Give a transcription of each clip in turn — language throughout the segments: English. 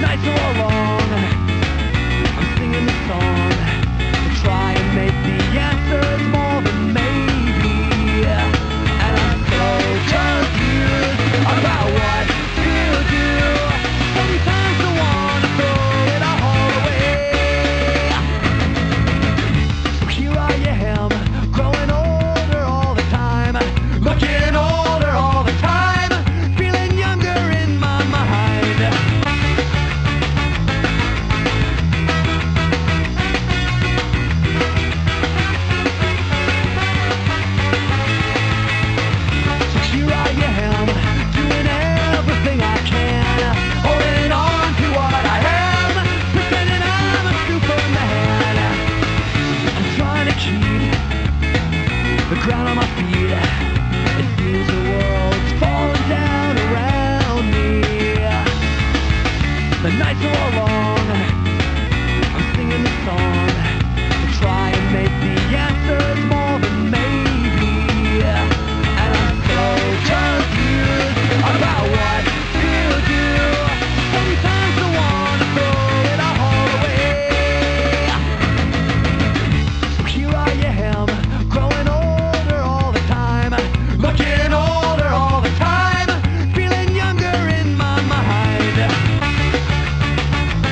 nights are long. I'm singing the song to try and make the answers more than maybe. And I'm so confused about what to do. Sometimes I wanna throw it all away. So here I am, growing older all the time, looking older all the time, feeling younger in my mind. So here I am, doing everything I can, holding on to what I am, pretending I'm a Superman. I'm trying to keep the ground on my feet. It seems the world's falling down around me. The nights are all long. I'm singing the song to try and make the answers more than maybe. And I'm so confused about what to do. Sometimes I wanna throw it all away. So here I am, growing older all the time, looking older all the time, feeling younger in my mind.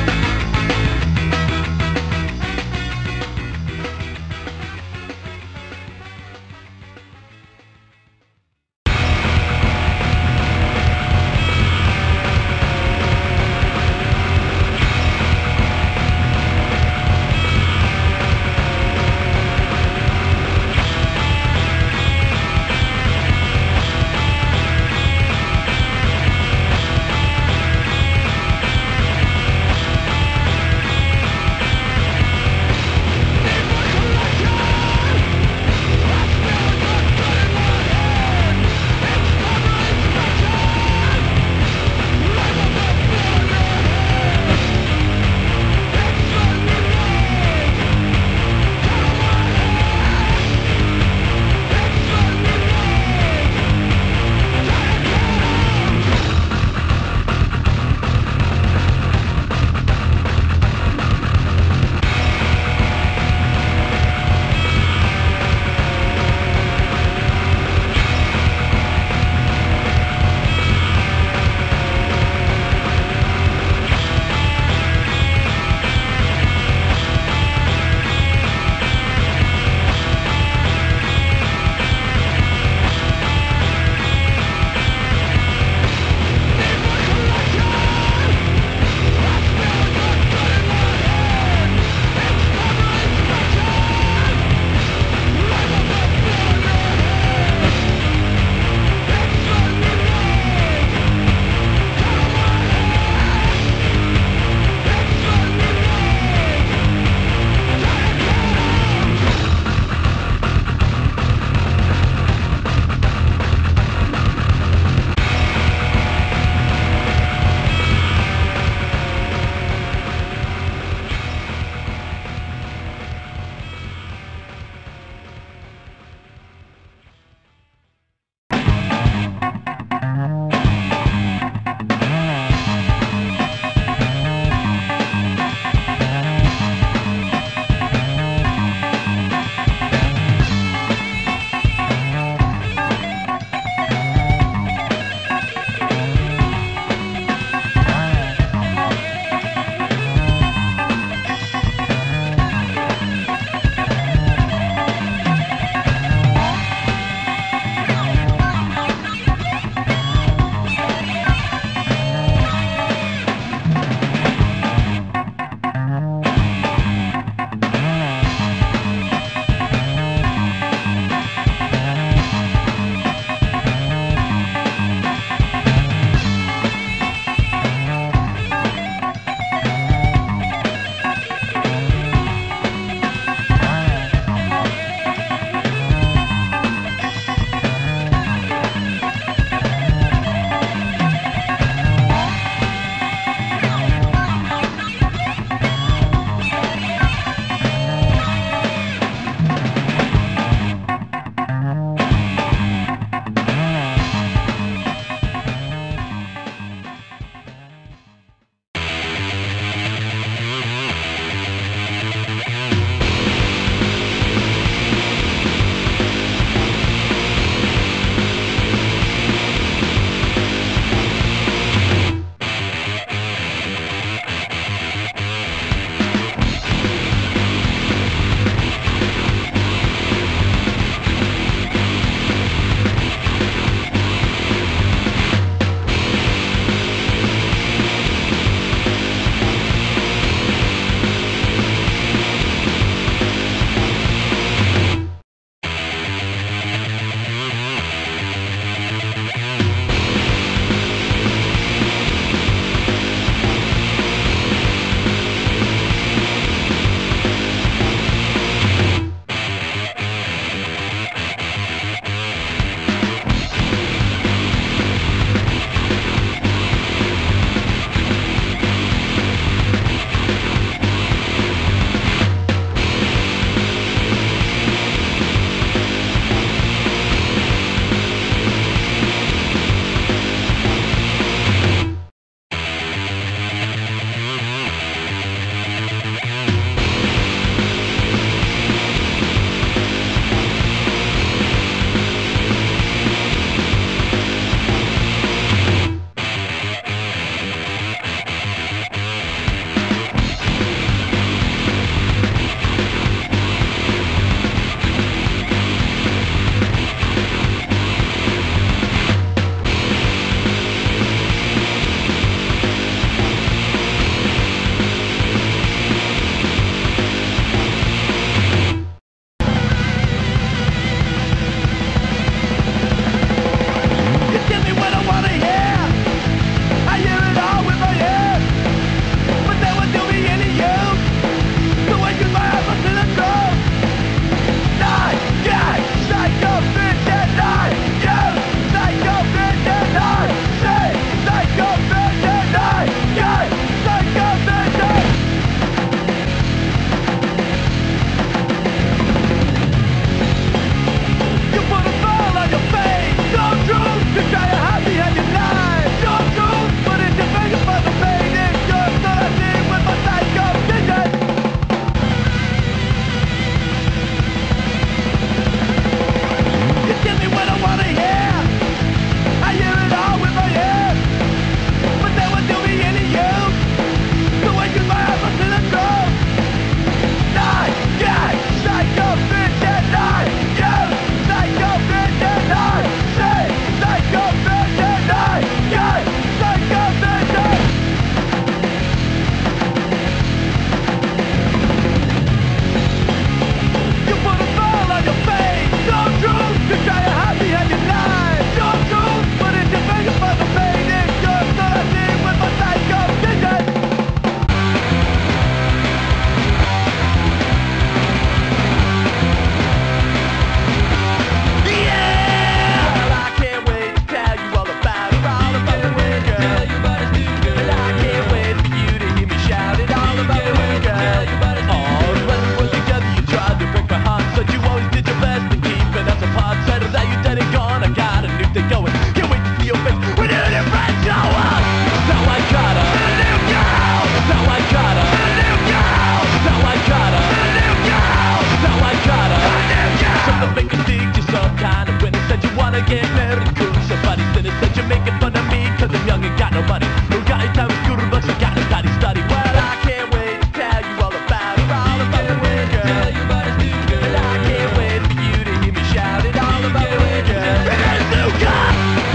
get married cool. Somebody said it said you're making fun of me cause I'm young and got no money. Who got your time with scooter bucks and got no time to study. Well, I can't wait to tell you all about it. All about the way, girl. Tell you about it, girl. And I can't wait for you to hear me shout it all about the way, girl. And it's new God.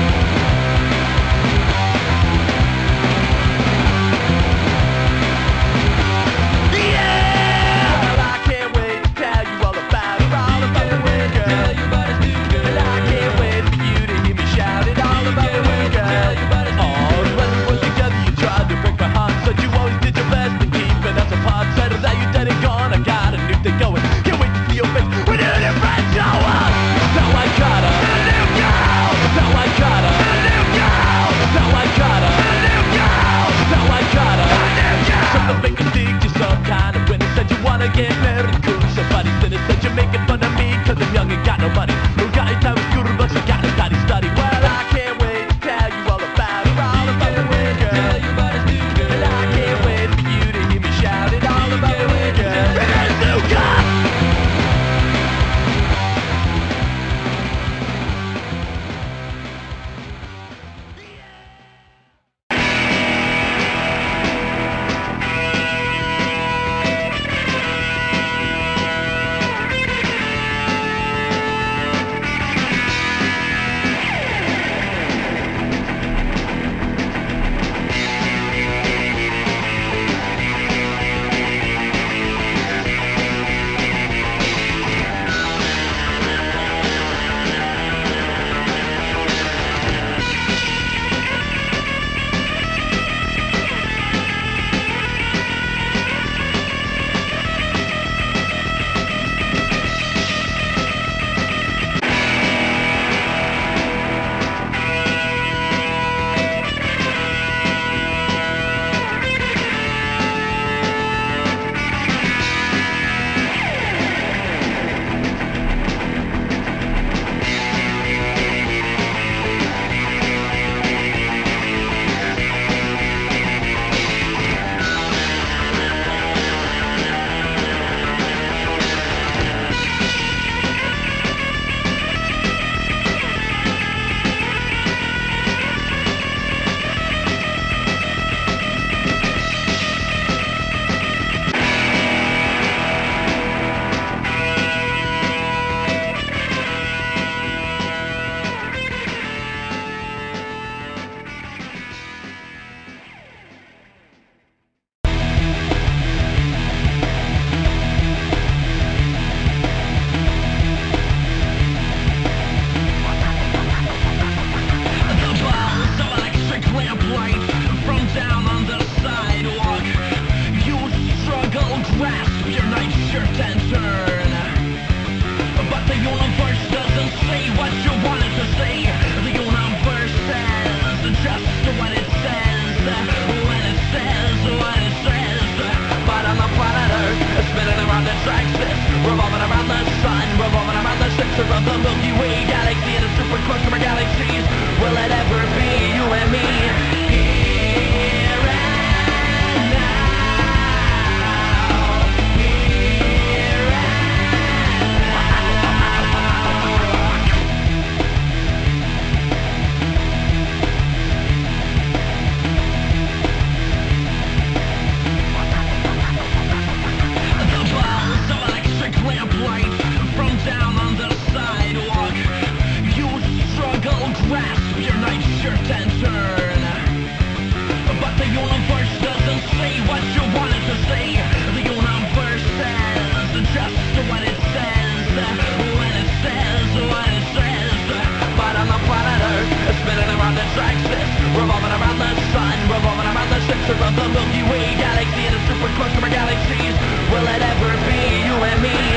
Get married cool. Somebody said it said you're making fun of me cause I'm young and got no money. Who got your time with scooter bucks and got no time to study. Well, I can't wait to tell you all about it. All about the way, girl. Tell you about it, girl. And I can't wait for you to hear me shout it all about the way, girl. And it's new God. Revolving around the sun, revolving around the center of the Milky Way galaxy, and a super close to our galaxies. Will it ever be you and me? Here and now. Here the balls of electric lamplight from down on the sidewalk. You struggle, grasp your nightshirt and turn. But the universe doesn't say what you want it to say. The universe says just what it says, when it says what it says. But on the planet Earth, spinning around its axis, revolving around the sun, revolving around the center of the Milky Way galaxy, and it's super close to our galaxies. Will it ever be you and me?